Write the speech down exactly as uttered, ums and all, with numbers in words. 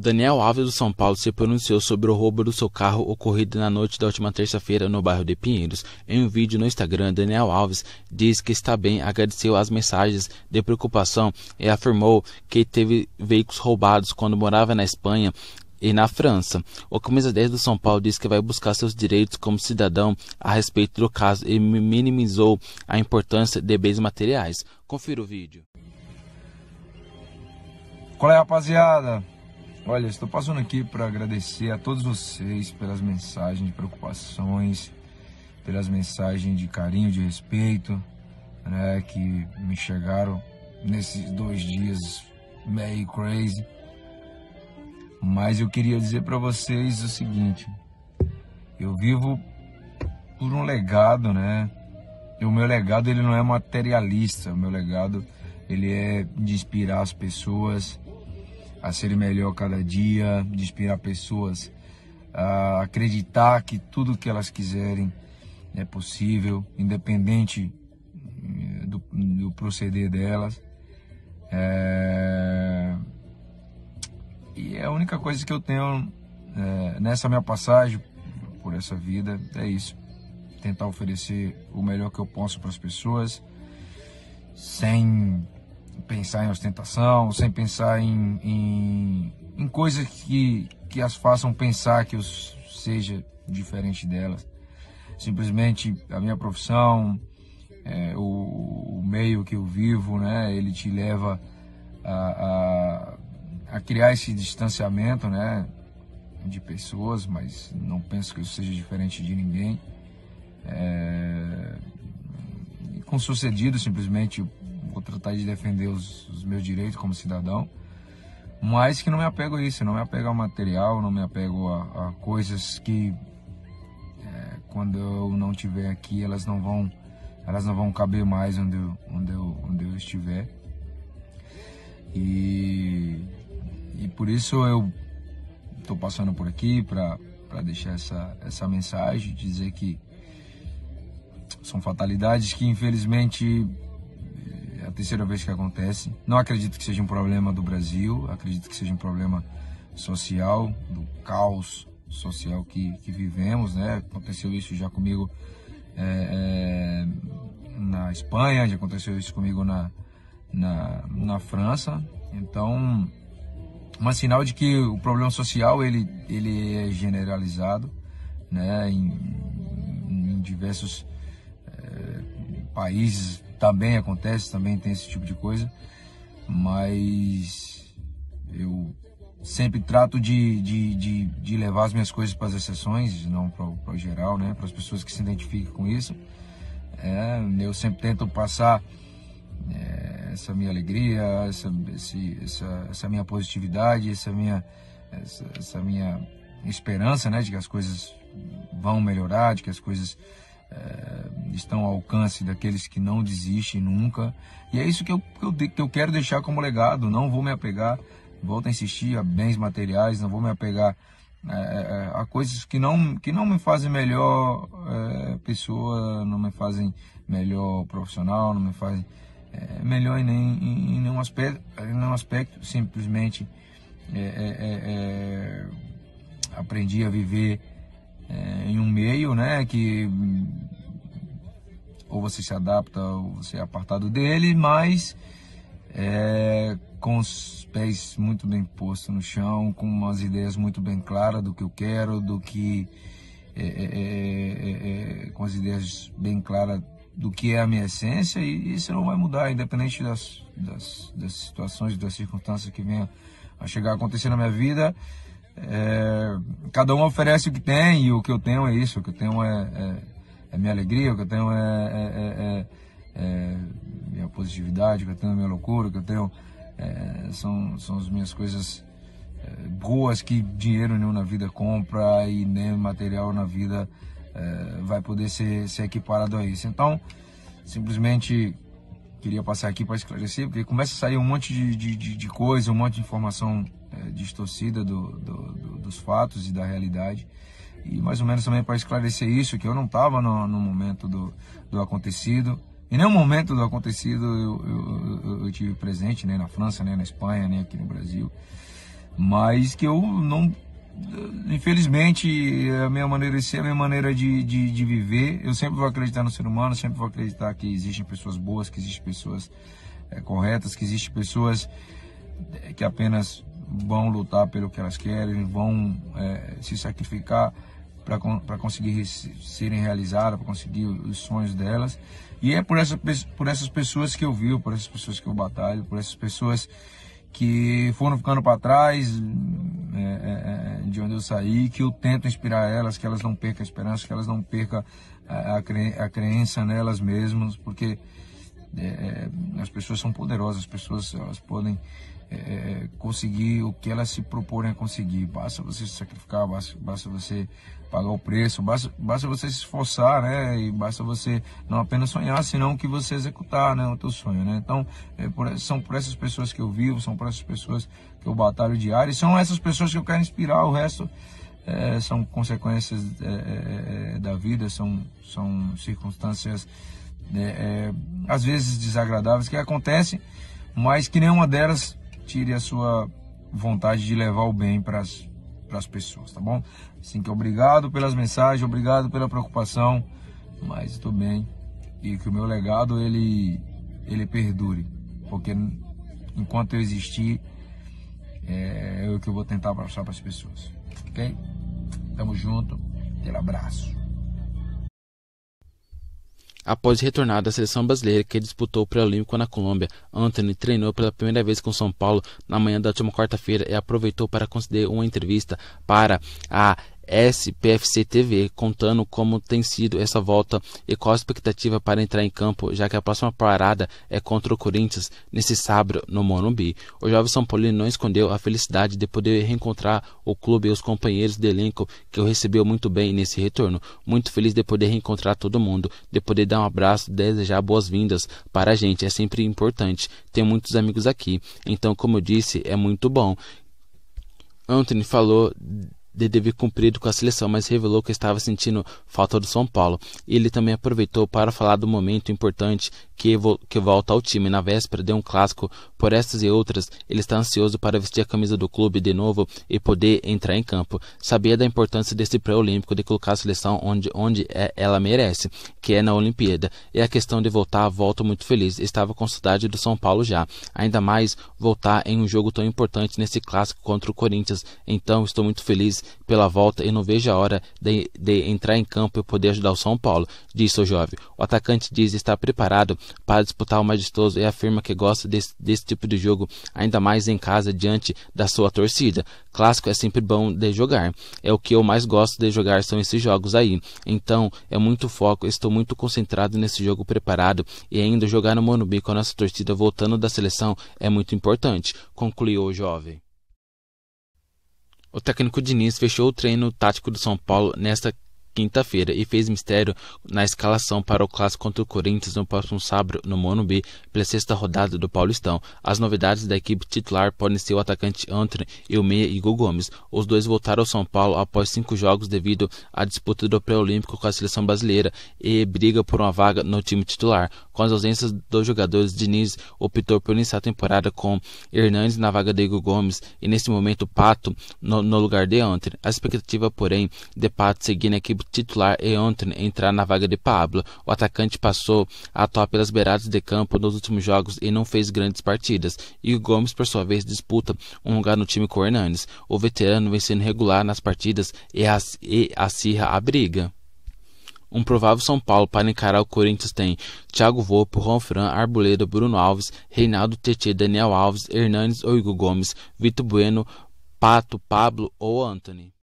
Daniel Alves do São Paulo se pronunciou sobre o roubo do seu carro ocorrido na noite da última terça-feira no bairro de Pinheiros. Em um vídeo no Instagram, Daniel Alves diz que está bem, agradeceu as mensagens de preocupação e afirmou que teve veículos roubados quando morava na Espanha e na França. O camisa dez do São Paulo diz que vai buscar seus direitos como cidadão a respeito do caso e minimizou a importância de bens materiais. Confira o vídeo. Qual é, rapaziada? Olha, estou passando aqui para agradecer a todos vocês pelas mensagens de preocupações, pelas mensagens de carinho, de respeito, né, que me chegaram nesses dois dias meio crazy. Mas eu queria dizer para vocês o seguinte: eu vivo por um legado, né? E o meu legado ele não é materialista, o meu legado ele é de inspirar as pessoas a serem melhor cada dia, de inspirar pessoas a acreditar que tudo que elas quiserem é possível, independente do, do proceder delas. É... E a única coisa que eu tenho é, nessa minha passagem por essa vida é isso: tentar oferecer o melhor que eu posso para as pessoas, sem pensar em ostentação, sem pensar em, em, em coisas que, que as façam pensar que eu seja diferente delas. Simplesmente a minha profissão, é, o, o meio que eu vivo, né, ele te leva a, a, a criar esse distanciamento, né, de pessoas, mas não penso que eu seja diferente de ninguém. É, e com sucedido, simplesmente vou tratar de defender os, os meus direitos como cidadão, mas que não me apego a isso, não me apego ao material, não me apego a, a coisas que é, quando eu não estiver aqui, elas não vão, elas não vão caber mais onde eu, onde eu, onde eu estiver. E, e por isso eu estou passando por aqui para para deixar essa, essa mensagem, dizer que são fatalidades que infelizmente é a terceira vez que acontece. Não acredito que seja um problema do Brasil, acredito que seja um problema social, do caos social que, que vivemos, né? Aconteceu isso já comigo é, é, na Espanha, já aconteceu isso comigo na, na, na França. Então, um sinal de que o problema social ele, ele é generalizado, né? em, em diversos é, países. Também acontece, também tem esse tipo de coisa, mas eu sempre trato de, de, de, de levar as minhas coisas para as exceções, não para o geral, né? Para as pessoas que se identificam com isso. É, eu sempre tento passar é, essa minha alegria, essa, esse, essa, essa minha positividade, essa minha, essa, essa minha esperança, né? De que as coisas vão melhorar, de que as coisas É, estão ao alcance daqueles que não desistem nunca. E é isso que eu, que eu, que eu quero deixar como legado. Não vou me apegar, volto a insistir, a bens materiais, não vou me apegar é, a coisas que não, que não me fazem melhor é, pessoa, não me fazem melhor profissional, não me fazem é, melhor em, nem, em, nenhum aspecto, em nenhum aspecto. Simplesmente é, é, é, aprendi a viver É, em um meio, né, que ou você se adapta ou você é apartado dele, mas é, com os pés muito bem postos no chão, com umas ideias muito bem claras do que eu quero, do que é, é, é, é, com as ideias bem claras do que é a minha essência, e isso não vai mudar, independente das, das, das situações, das circunstâncias que venham a chegar a acontecer na minha vida. É, cada um oferece o que tem, e o que eu tenho é isso, o que eu tenho é, é, é minha alegria, o que eu tenho é, é, é, é minha positividade, o que eu tenho é minha loucura, o que eu tenho é, são, são as minhas coisas é, boas que dinheiro nenhum na vida compra e nem material na vida é, vai poder ser, ser equiparado a isso. Então, simplesmente queria passar aqui para esclarecer, porque começa a sair um monte de, de, de coisa, um monte de informação é, distorcida do, do, do, dos fatos e da realidade, e mais ou menos também para esclarecer isso, que eu não estava no, no momento do, do acontecido, em nenhum momento do acontecido eu, eu, eu, eu tive presente, nem na França, nem na Espanha, nem aqui no Brasil, mas que eu não, infelizmente, a minha maneira de ser, a minha maneira de, de, de viver, eu sempre vou acreditar no ser humano, sempre vou acreditar que existem pessoas boas, que existem pessoas é, corretas, que existem pessoas é, que apenas vão lutar pelo que elas querem, vão é, se sacrificar para conseguir serem realizadas, para conseguir os sonhos delas. E é por, essa, por essas pessoas que eu vivo, por essas pessoas que eu batalho, por essas pessoas que foram ficando para trás é, é, de onde eu saí, que eu tento inspirar elas, que elas não percam a esperança, que elas não percam a, a, cre, a crença nelas mesmas, porque é, as pessoas são poderosas, as pessoas elas podem é, conseguir o que elas se proporem a conseguir. Basta você se sacrificar, basta, basta você pagar o preço, basta, basta você se esforçar, né? E basta você não apenas sonhar, senão que você executar, né, o teu sonho, né? Então, é por, são por essas pessoas que eu vivo, são por essas pessoas que eu batalho diário, e são essas pessoas que eu quero inspirar. O resto é, são consequências é, é, da vida, são, são circunstâncias é, é, às vezes desagradáveis que acontecem, mas que nenhuma delas tire a sua vontade de levar o bem para as pessoas, tá bom? Assim que obrigado pelas mensagens, obrigado pela preocupação, mas estou bem, e que o meu legado ele, ele perdure, porque enquanto eu existir, é, é o que eu vou tentar passar para as pessoas, ok? Tamo junto, aquele abraço. Após retornar da seleção brasileira, que disputou o pré-olímpico na Colômbia, Antony treinou pela primeira vez com São Paulo na manhã da última quarta-feira e aproveitou para conceder uma entrevista para a S P F C T V, contando como tem sido essa volta e qual a expectativa para entrar em campo, já que a próxima parada é contra o Corinthians nesse sábado no Morumbi. O jovem São Paulino não escondeu a felicidade de poder reencontrar o clube e os companheiros de elenco que o recebeu muito bem nesse retorno. Muito feliz de poder reencontrar todo mundo, de poder dar um abraço, desejar boas-vindas para a gente. É sempre importante. Tem muitos amigos aqui, então, como eu disse, é muito bom. Antony falou de dever cumprido com a seleção, mas revelou que estava sentindo falta do São Paulo. Ele também aproveitou para falar do momento importante que, que volta ao time na véspera de um clássico. Por estas e outras, ele está ansioso para vestir a camisa do clube de novo e poder entrar em campo. Sabia da importância desse pré-olímpico, de colocar a seleção onde, onde é, ela merece, que é na Olimpíada. E a questão de voltar, volto muito feliz. Estava com saudade do São Paulo já. Ainda mais voltar em um jogo tão importante nesse clássico contra o Corinthians. Então estou muito feliz pela volta e não vejo a hora de, de entrar em campo e poder ajudar o São Paulo, disse o jovem. O atacante diz estar preparado para disputar o majestoso e afirma que gosta desse, desse tipo de jogo, ainda mais em casa diante da sua torcida. Clássico é sempre bom de jogar, é o que eu mais gosto de jogar, são esses jogos aí. Então é muito foco, estou muito concentrado nesse jogo, preparado, e ainda jogar no Morumbi com a nossa torcida voltando da seleção é muito importante, concluiu o jovem. O técnico Diniz fechou o treino tático do São Paulo nesta quinta-feira e fez mistério na escalação para o clássico contra o Corinthians no próximo sábado no Morumbi, pela sexta rodada do Paulistão. As novidades da equipe titular podem ser o atacante Antony e o meia Igor Gomes. Os dois voltaram ao São Paulo após cinco jogos devido à disputa do pré-olímpico com a seleção brasileira e briga por uma vaga no time titular. Com as ausências dos jogadores, Diniz optou por iniciar a temporada com Hernanes na vaga de Igor Gomes e nesse momento Pato no, no lugar de Antony. A expectativa, porém, de Pato seguir na equipe titular e Antony entrar na vaga de Pablo. O atacante passou a atuar pelas beiradas de campo nos últimos jogos e não fez grandes partidas. Igor Gomes, por sua vez, disputa um lugar no time com Hernanes. O veterano vem sendo regular nas partidas e, as, e acirra a briga. Um provável São Paulo para encarar o Corinthians tem Thiago Volpe, Juan Fran, Arboleda, Bruno Alves, Reinaldo Tietê, Daniel Alves, Hernanes ou Igor Gomes, Vitor Bueno, Pato, Pablo ou Antony.